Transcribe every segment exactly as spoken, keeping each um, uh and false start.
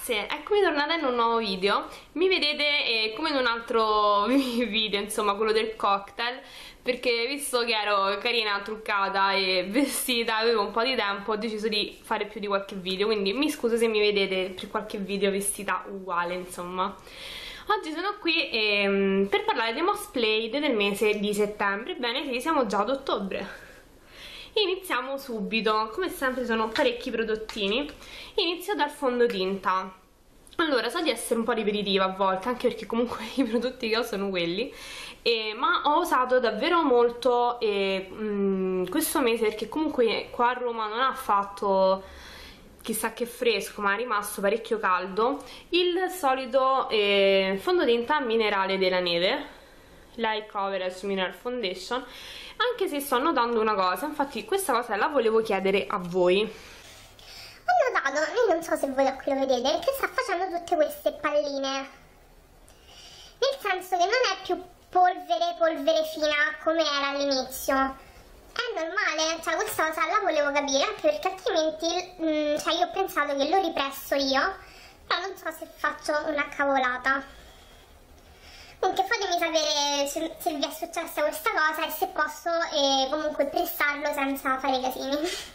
ragazze, eccomi tornata in un nuovo video. Mi vedete eh, come in un altro video, insomma, quello del cocktail, perché visto che ero carina, truccata e vestita, avevo un po' di tempo, ho deciso di fare più di qualche video, quindi mi scuso se mi vedete per qualche video vestita uguale, insomma. Oggi sono qui ehm, per parlare dei most played del mese di settembre. Ebbene sì, siamo già ad ottobre. Iniziamo subito, come sempre sono parecchi prodottini. Inizio dal fondotinta. Allora, so di essere un po' ripetitiva a volte, anche perché comunque i prodotti che ho sono quelli, eh, ma ho usato davvero molto eh, mh, questo mese, perché comunque qua a Roma non ha fatto chissà che fresco, ma è rimasto parecchio caldo, il solito eh, fondotinta minerale della neve, Light Coverage Mineral Foundation. Anche se sto notando una cosa, infatti questa cosa la volevo chiedere a voi. Ho notato, io non so se voi qui lo vedete, che sta facendo tutte queste palline. Nel senso che non è più polvere, polvere fina come era all'inizio. È normale, cioè questa cosa la volevo capire, anche perché altrimenti, mh, cioè io ho pensato che l'ho ripresso io, però non so se faccio una cavolata. Comunque fatemi sapere se, se vi è successa questa cosa e se posso eh, comunque pressarlo senza fare casini.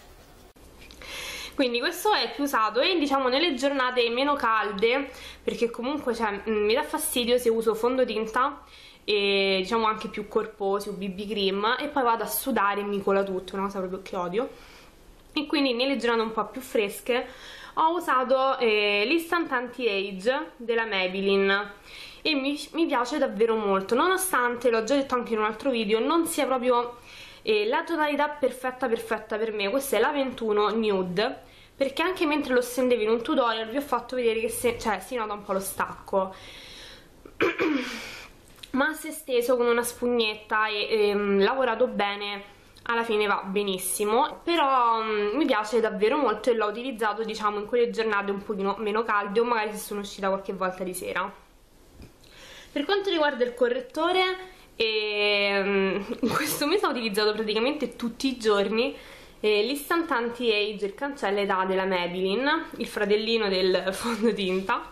Quindi questo è più usato e diciamo nelle giornate meno calde, perché comunque cioè, mh, mi dà fastidio se uso fondotinta e diciamo anche più corposi o B B cream e poi vado a sudare e mi cola tutto, una cosa proprio che odio. E quindi nelle giornate un po' più fresche ho usato eh, l'Instant Anti-Age della Maybelline e mi, mi piace davvero molto, nonostante, l'ho già detto anche in un altro video, non sia proprio eh, la tonalità perfetta perfetta per me. Questa è la ventuno Nude, perché anche mentre lo stendevo in un tutorial vi ho fatto vedere che se, cioè, si nota un po' lo stacco ma se steso con una spugnetta e ehm, lavorato bene alla fine va benissimo. Però um, mi piace davvero molto e l'ho utilizzato diciamo in quelle giornate un pochino meno calde o magari se sono uscita qualche volta di sera. Per quanto riguarda il correttore, ehm, in questo mese ho utilizzato praticamente tutti i giorni eh, l'Instant Anti-Age, il cancella età della Maybelline, il fratellino del fondotinta,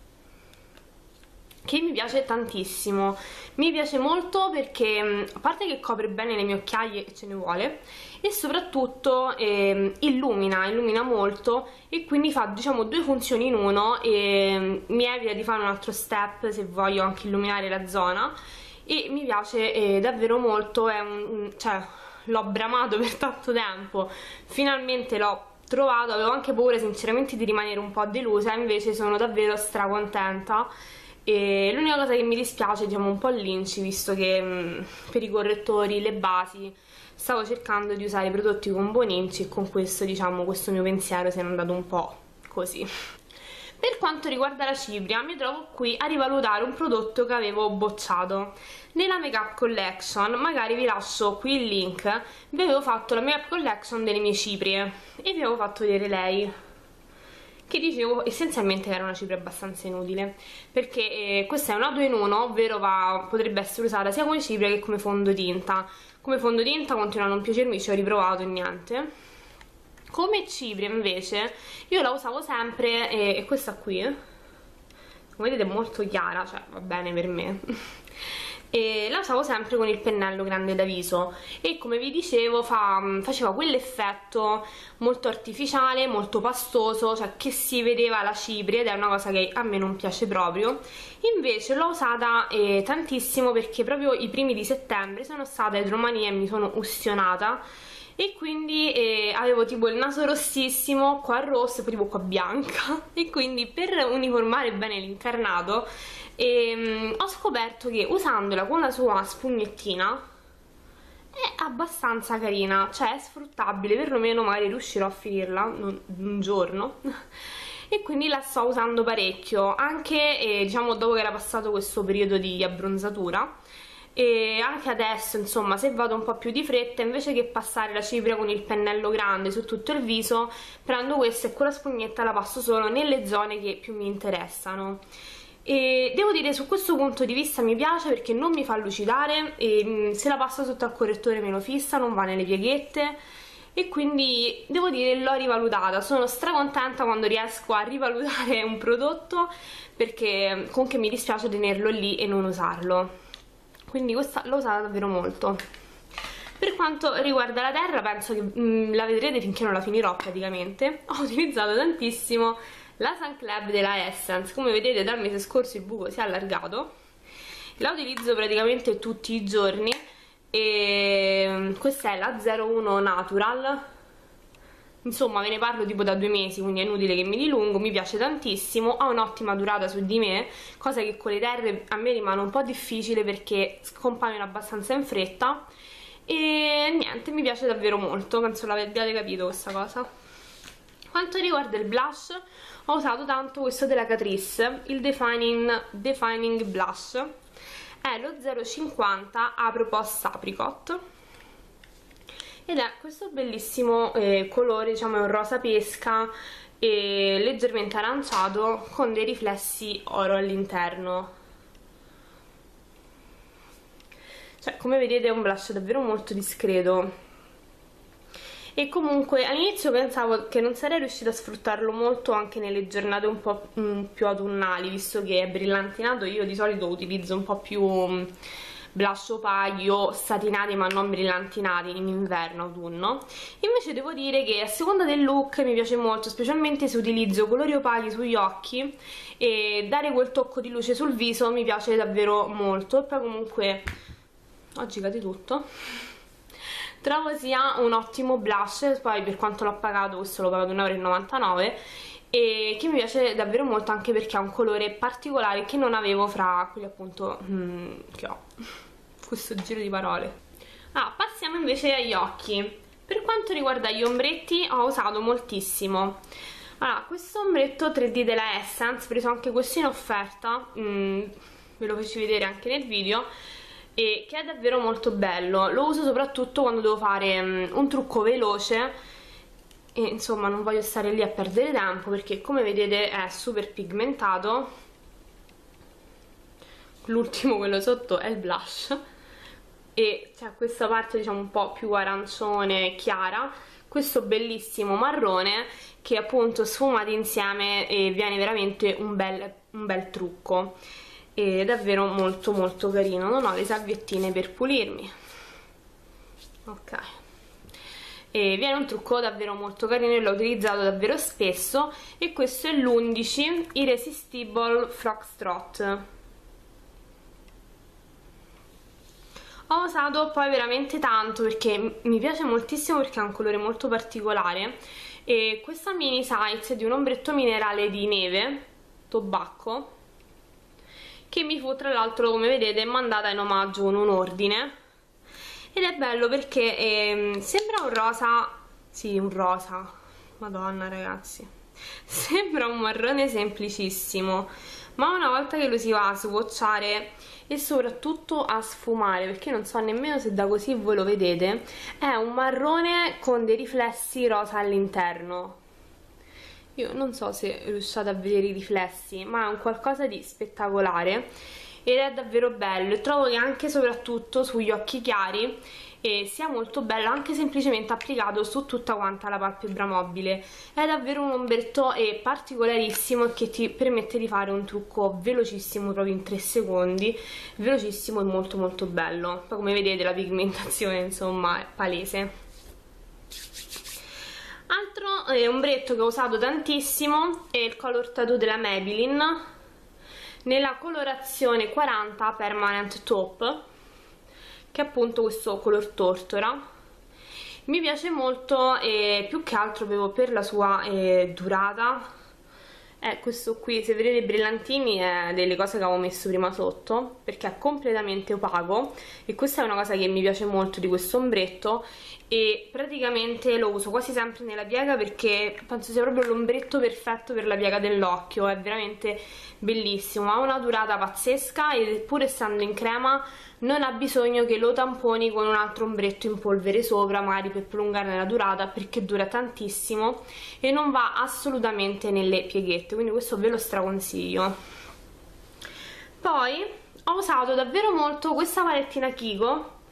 che mi piace tantissimo. Mi piace molto perché a parte che copre bene le mie occhiaie e ce ne vuole, e soprattutto eh, illumina, illumina molto e quindi fa diciamo due funzioni in uno e mi evita di fare un altro step se voglio anche illuminare la zona. E mi piace eh, davvero molto, è un, cioè l'ho bramato per tanto tempo, finalmente l'ho trovato, avevo anche paura sinceramente di rimanere un po' delusa, invece sono davvero stracontenta. E l'unica cosa che mi dispiace diciamo un po' l'inci, visto che mh, per i correttori, le basi stavo cercando di usare prodotti con buon inci e con questo diciamo questo mio pensiero si è andato un po' così. Per quanto riguarda la cipria mi trovo qui a rivalutare un prodotto che avevo bocciato nella Makeup Collection. Magari vi lascio qui il link. Vi avevo fatto la Makeup Collection delle mie ciprie e vi avevo fatto vedere lei, che dicevo essenzialmente che era una cipria abbastanza inutile, perché eh, questa è una due in uno, ovvero va, potrebbe essere usata sia come cipria che come fondotinta. Come fondotinta continua a non piacermi, ci ho riprovato e niente. Come cipria invece io la usavo sempre, eh, e questa qui, come vedete è molto chiara, cioè va bene per me e la usavo sempre con il pennello grande da viso e come vi dicevo fa, faceva quell'effetto molto artificiale, molto pastoso, cioè che si vedeva la cipria, ed è una cosa che a me non piace proprio. Invece l'ho usata eh, tantissimo perché proprio i primi di settembre sono stata ai Romania e mi sono ustionata e quindi eh, avevo tipo il naso rossissimo, qua rosso e poi tipo qua bianca e quindi per uniformare bene l'incarnato E, um, ho scoperto che usandola con la sua spugnettina è abbastanza carina, cioè è sfruttabile, perlomeno magari riuscirò a finirla un giorno e quindi la sto usando parecchio, anche eh, diciamo dopo che era passato questo periodo di abbronzatura. E anche adesso insomma se vado un po' più di fretta, invece che passare la cipria con il pennello grande su tutto il viso, prendo questa e con la spugnetta la passo solo nelle zone che più mi interessano. E devo dire su questo punto di vista mi piace perché non mi fa lucidare e se la passo sotto al correttore me lo fissa, non va nelle pieghette e quindi devo dire l'ho rivalutata. Sono stracontenta quando riesco a rivalutare un prodotto, perché comunque mi dispiace tenerlo lì e non usarlo, quindi questa l'ho usata davvero molto. Per quanto riguarda la terra, penso che mh, la vedrete finché non la finirò praticamente. Ho utilizzato tantissimo la Sun Club della Essence. Come vedete dal mese scorso il buco si è allargato, la utilizzo praticamente tutti i giorni e questa è la zero uno Natural. Insomma ve ne parlo tipo da due mesi, quindi è inutile che mi dilungo, mi piace tantissimo, ha un'ottima durata su di me, cosa che con le terre a me rimane un po' difficile perché scompaiono abbastanza in fretta. E niente, mi piace davvero molto, penso l'abbiate capito questa cosa. Quanto riguarda il blush, ho usato tanto questo della Catrice, il Defining, Defining Blush, è lo zero cinquanta Apro Post Apricot ed è questo bellissimo eh, colore, diciamo è un rosa pesca e leggermente aranciato con dei riflessi oro all'interno. Cioè, come vedete è un blush davvero molto discreto e comunque all'inizio pensavo che non sarei riuscita a sfruttarlo molto anche nelle giornate un po' mh, più autunnali, visto che è brillantinato. Io di solito utilizzo un po' più mh, blush opacchi o satinati ma non brillantinati in inverno, autunno. Invece devo dire che a seconda del look mi piace molto, specialmente se utilizzo colori opachi sugli occhi, e dare quel tocco di luce sul viso mi piace davvero molto. E poi comunque oggi cade tutto, trovo sia un ottimo blush. Poi per quanto l'ho pagato, questo l'ho pagato un euro e novantanove, e che mi piace davvero molto anche perché ha un colore particolare che non avevo fra quelli appunto hmm, che ho. Questo giro di parole. Ah, passiamo invece agli occhi. Per quanto riguarda gli ombretti ho usato moltissimo. Allora, questo ombretto tre D della Essence, preso anche questo in offerta, mm, ve lo feci vedere anche nel video, e che è davvero molto bello. Lo uso soprattutto quando devo fare um, un trucco veloce e insomma non voglio stare lì a perdere tempo, perché come vedete è super pigmentato. L'ultimo, quello sotto, è il blush e c'è questa parte diciamo un po' più arancione chiara, questo bellissimo marrone che appunto sfumati insieme e viene veramente un bel, un bel trucco. È davvero molto molto carino. Non ho le salviettine per pulirmi, ok, e viene un trucco davvero molto carino e l'ho utilizzato davvero spesso. E questo è l'undici Irresistible Foxtrot. Ho usato poi veramente tanto perché mi piace moltissimo, perché ha un colore molto particolare, e questa mini size di un ombretto minerale di neve tobacco, che mi fu tra l'altro, come vedete, mandata in omaggio con un ordine. Ed è bello perché eh, sembra un rosa, sì un rosa, madonna ragazzi, sembra un marrone semplicissimo, ma una volta che lo si va a swatchare e soprattutto a sfumare, perché non so nemmeno se da così voi lo vedete, è un marrone con dei riflessi rosa all'interno. Io non so se riusciate a vedere i riflessi, ma è un qualcosa di spettacolare ed è davvero bello, e trovo che anche soprattutto sugli occhi chiari e sia molto bello anche semplicemente applicato su tutta quanta la palpebra mobile. È davvero un ombretto e particolarissimo che ti permette di fare un trucco velocissimo, proprio in tre secondi, velocissimo e molto molto bello. Poi come vedete la pigmentazione insomma è palese. Altro eh, ombretto che ho usato tantissimo è il Color Tattoo della Maybelline nella colorazione quaranta Permanent Top, che è appunto questo color tortora. Mi piace molto e più che altro proprio per la sua eh, durata. È questo qui, se vedete i brillantini è delle cose che avevo messo prima sotto, perché è completamente opaco, e questa è una cosa che mi piace molto di questo ombretto, e praticamente lo uso quasi sempre nella piega perché penso sia proprio l'ombretto perfetto per la piega dell'occhio. È veramente bellissimo, ha una durata pazzesca e pur essendo in crema non ha bisogno che lo tamponi con un altro ombretto in polvere sopra, magari per prolungarne la durata, perché dura tantissimo e non va assolutamente nelle pieghette, quindi questo ve lo straconsiglio. Poi ho usato davvero molto questa palettina Kiko,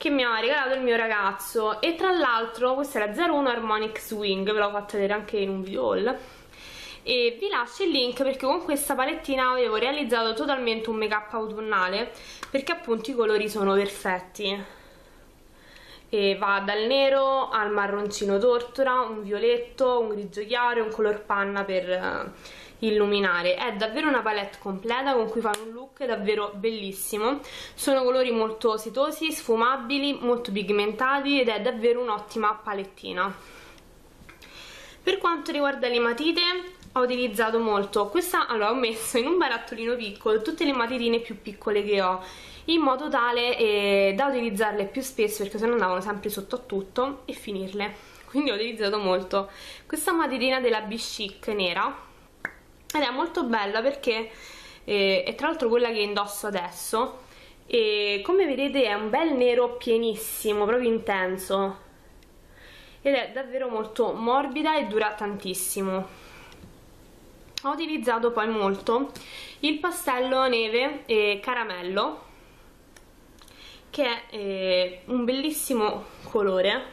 che mi ha regalato il mio ragazzo, e tra l'altro questa è la zero uno Harmonic Swing, ve l'ho fatta vedere anche in un video haul, e vi lascio il link perché con questa palettina avevo realizzato totalmente un make up autunnale, perché appunto i colori sono perfetti, e va dal nero al marroncino tortora, un violetto, un grigio chiaro e un color panna per illuminare. È davvero una palette completa con cui fare un look davvero bellissimo. Sono colori molto setosi, sfumabili, molto pigmentati ed è davvero un'ottima palettina. Per quanto riguarda le matite, ho utilizzato molto questa, allora ho messo in un barattolino piccolo tutte le matitine più piccole che ho, in modo tale eh, da utilizzarle più spesso, perché sennò andavano sempre sotto a tutto e finirle. Quindi ho utilizzato molto questa matitina della Be Chic nera, ed è molto bella perché eh, è tra l'altro quella che indosso adesso, e come vedete è un bel nero pienissimo, proprio intenso, ed è davvero molto morbida e dura tantissimo. Ho utilizzato poi molto il pastello neve e caramello, che è eh, un bellissimo colore,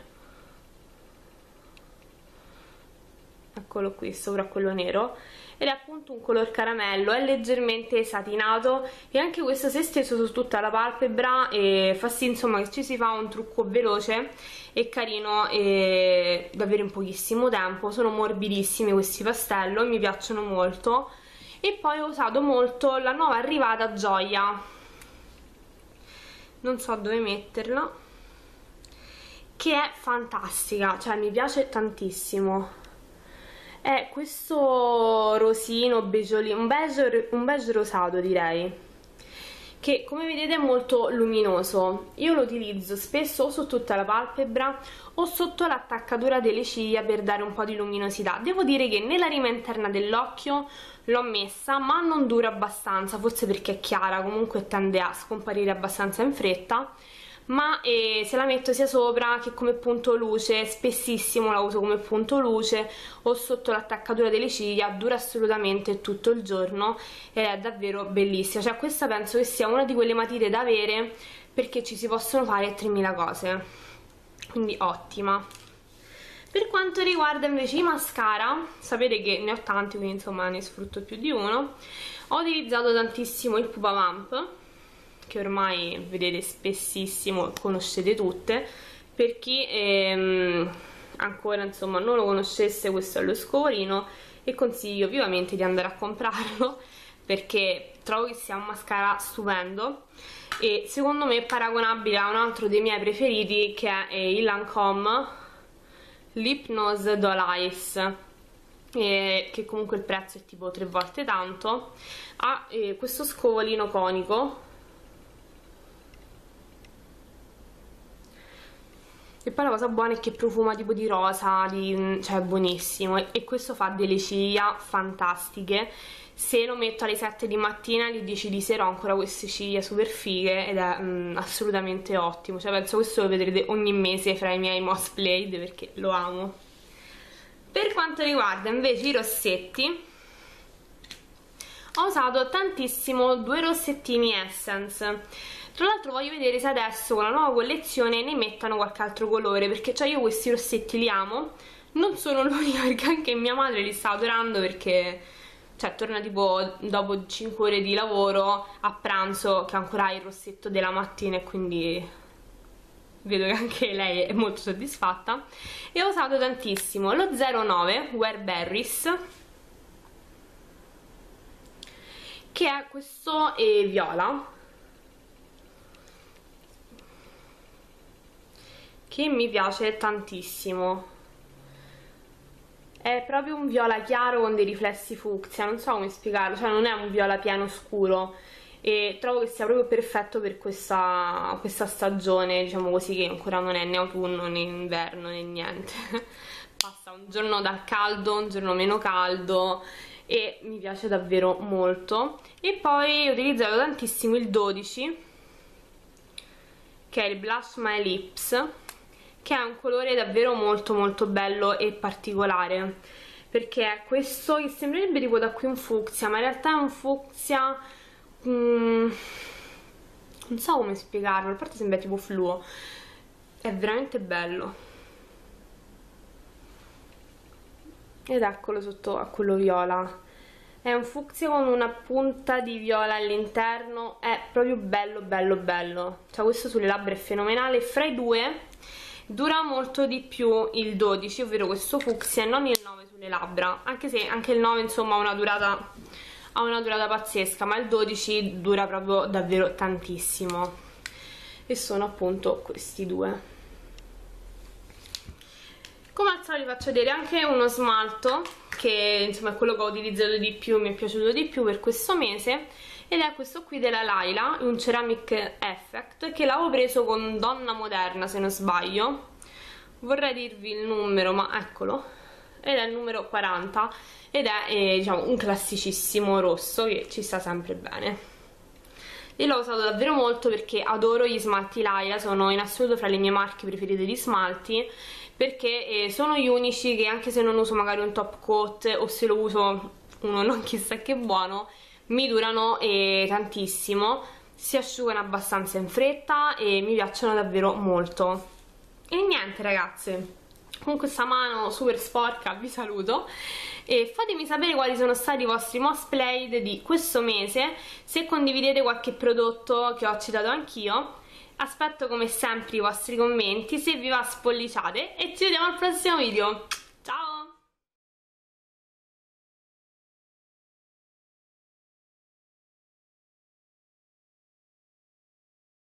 eccolo qui sopra quello nero, ed è appunto un color caramello, è leggermente satinato e anche questo si è steso su tutta la palpebra e fa sì insomma che ci si fa un trucco veloce e carino e davvero in pochissimo tempo. Sono morbidissimi questi pastello, mi piacciono molto. E poi ho usato molto la nuova arrivata Gioia, non so dove metterla, che è fantastica, cioè mi piace tantissimo. È questo rosino, beige, un beige, un beige rosato direi, che come vedete è molto luminoso. Io lo utilizzo spesso o su tutta la palpebra o sotto l'attaccatura delle ciglia per dare un po' di luminosità. Devo dire che nella rima interna dell'occhio l'ho messa, ma non dura abbastanza, forse perché è chiara, comunque tende a scomparire abbastanza in fretta. Ma eh, se la metto sia sopra che come punto luce, spessissimo la uso come punto luce, o sotto l'attaccatura delle ciglia, dura assolutamente tutto il giorno ed è davvero bellissima. Cioè questa penso che sia una di quelle matite da avere perché ci si possono fare tremila cose, quindi ottima. Per quanto riguarda invece i mascara, sapete che ne ho tanti, quindi insomma ne sfrutto più di uno. Ho utilizzato tantissimo il Pupa Vamp, che ormai vedete spessissimo, conoscete tutte. Per chi ehm, ancora insomma non lo conoscesse, questo è lo scovolino e consiglio vivamente di andare a comprarlo perché trovo che sia un mascara stupendo e secondo me paragonabile a un altro dei miei preferiti, che è il Lancome L'Hypnose Doll Eyes, e che comunque il prezzo è tipo tre volte tanto. Ha eh, questo scovolino conico e poi la cosa buona è che profuma tipo di rosa, di, cioè è buonissimo, e, e questo fa delle ciglia fantastiche. Se lo metto alle sette di mattina, alle dieci di sera ho ancora queste ciglia super fighe ed è mm, assolutamente ottimo. Cioè penso questo lo vedrete ogni mese fra i miei Moss Played perché lo amo. Per quanto riguarda invece i rossetti, ho usato tantissimo due rossettini Essence. Tra l'altro voglio vedere se adesso con la nuova collezione ne mettano qualche altro colore, perché cioè io questi rossetti li amo, non sono l'unica perché anche mia madre li sta adorando, perché cioè torna tipo dopo cinque ore di lavoro a pranzo che ancora ha il rossetto della mattina e quindi vedo che anche lei è molto soddisfatta. E ho usato tantissimo lo zero nove Wear Berries, che è questo eh, viola, che mi piace tantissimo. È proprio un viola chiaro con dei riflessi fucsia, non so come spiegarlo, cioè non è un viola pieno scuro, e trovo che sia proprio perfetto per questa, questa stagione, diciamo così, che ancora non è né autunno né inverno né niente. Passa un giorno dal caldo, un giorno meno caldo e mi piace davvero molto. E poi ho utilizzato tantissimo il dodici, che è il Blush My Lips, che è un colore davvero molto molto bello e particolare, perché è questo che sembrerebbe tipo da qui un fucsia, ma in realtà è un fucsia mm, non so come spiegarlo, a parte sembra tipo fluo, è veramente bello, ed eccolo sotto a quello viola. È un fucsia con una punta di viola all'interno, è proprio bello bello bello, cioè questo sulle labbra è fenomenale. Fra i due dura molto di più il dodici, ovvero questo fucsia, e non il nove sulle labbra, anche se anche il nove insomma ha una durata, ha una durata pazzesca, ma il dodici dura proprio davvero tantissimo, e sono appunto questi due. Come al solito vi faccio vedere anche uno smalto che insomma è quello che ho utilizzato di più, mi è piaciuto di più per questo mese, ed è questo qui della Laila, un Ceramic Effect, che l'avevo preso con Donna Moderna se non sbaglio, vorrei dirvi il numero ma eccolo, ed è il numero quaranta, ed è eh, diciamo un classicissimo rosso che ci sta sempre bene. Io l'ho usato davvero molto perché adoro gli smalti Laila, sono in assoluto fra le mie marche preferite di smalti, perché eh, sono gli unici che anche se non uso magari un top coat, o se lo uso uno non chissà che buono, mi durano eh, tantissimo, si asciugano abbastanza in fretta e mi piacciono davvero molto. E niente ragazze, con questa mano super sporca vi saluto, e fatemi sapere quali sono stati i vostri most played di questo mese, se condividete qualche prodotto che ho citato anch'io. Aspetto come sempre i vostri commenti, se vi va spolliciate, e ci vediamo al prossimo video.